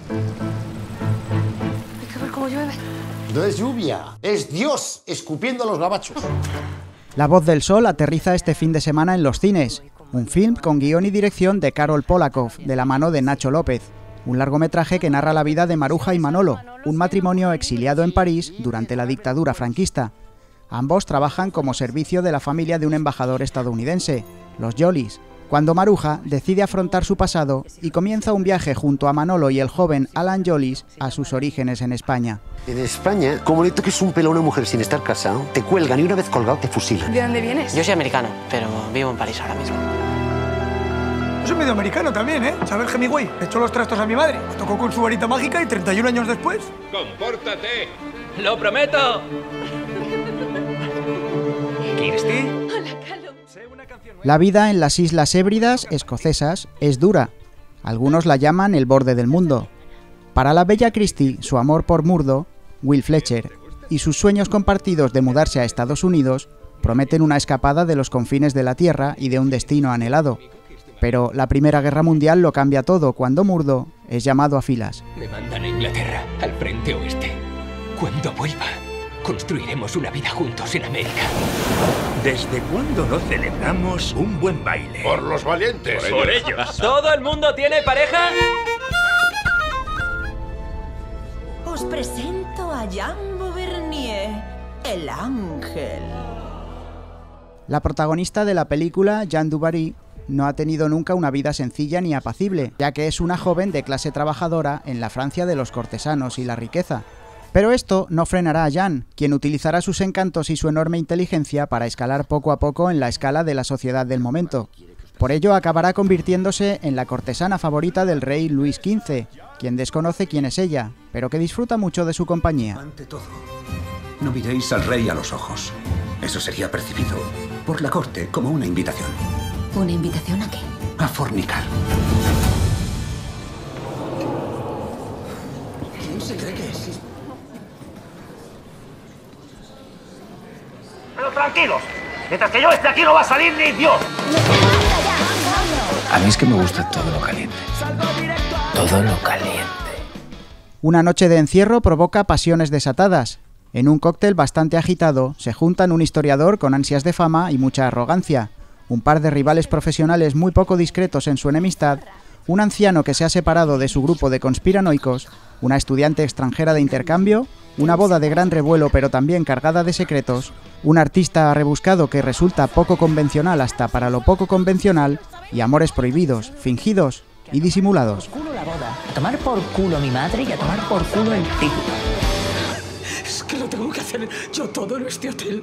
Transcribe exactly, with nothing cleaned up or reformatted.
Hay que ver cómo llueve. No es lluvia, es Dios escupiendo a los gabachos. La voz del sol aterriza este fin de semana en los cines. Un film con guión y dirección de Karol Polakov, de la mano de Nacho López. Un largometraje que narra la vida de Maruja y Manolo, un matrimonio exiliado en París durante la dictadura franquista. Ambos trabajan como servicio de la familia de un embajador estadounidense, los Jolys, cuando Maruja decide afrontar su pasado y comienza un viaje junto a Manolo y el joven Alan Jolys a sus orígenes en España. En España, como le toques un pelo a una mujer sin estar casado, te cuelgan y una vez colgado te fusilan. ¿De dónde vienes? Yo soy americano, pero vivo en París ahora mismo. Yo soy medio americano también, ¿eh? ¿Sabes Hemingway? Le echó los trastos a mi madre. Me tocó con su varita mágica y treinta y un años después... ¡Compórtate! ¡Lo prometo! ¿Kirsty? Hola, Calum. La vida en las Islas Hébridas escocesas es dura. Algunos la llaman el borde del mundo. Para la bella Christie, su amor por Murdo, Will Fletcher, y sus sueños compartidos de mudarse a Estados Unidos prometen una escapada de los confines de la Tierra y de un destino anhelado. Pero la Primera Guerra Mundial lo cambia todo cuando Murdo es llamado a filas. Me mandan a Inglaterra, al frente oeste. Cuando vuelva, construiremos una vida juntos en América. ¿Desde cuándo no celebramos un buen baile? Por los valientes. Por, Por ellos. ¿Todo el mundo tiene pareja? Os presento a Jean Beauvernier, el ángel. La protagonista de la película, Jeanne du Barry, no ha tenido nunca una vida sencilla ni apacible, ya que es una joven de clase trabajadora en la Francia de los cortesanos y la riqueza. Pero esto no frenará a Jeanne, quien utilizará sus encantos y su enorme inteligencia para escalar poco a poco en la escala de la sociedad del momento. Por ello acabará convirtiéndose en la cortesana favorita del rey Luis quince, quien desconoce quién es ella, pero que disfruta mucho de su compañía. Ante todo, no miréis al rey a los ojos. Eso sería percibido por la corte como una invitación. ¿Una invitación a qué? A fornicar. ¿Quién se cree que es? Pero tranquilos, mientras que yo esté aquí no va a salir ni Dios. A mí es que me gusta todo lo caliente. Todo lo caliente. Una noche de encierro provoca pasiones desatadas. En un cóctel bastante agitado se juntan un historiador con ansias de fama y mucha arrogancia, un par de rivales profesionales muy poco discretos en su enemistad, un anciano que se ha separado de su grupo de conspiranoicos, una estudiante extranjera de intercambio, una boda de gran revuelo pero también cargada de secretos, un artista rebuscado que resulta poco convencional hasta para lo poco convencional, y amores prohibidos, fingidos y disimulados. Culo la boda. A tomar por culo a mi madre y a tomar por culo el título. Es que lo tengo que hacer yo todo en este hotel.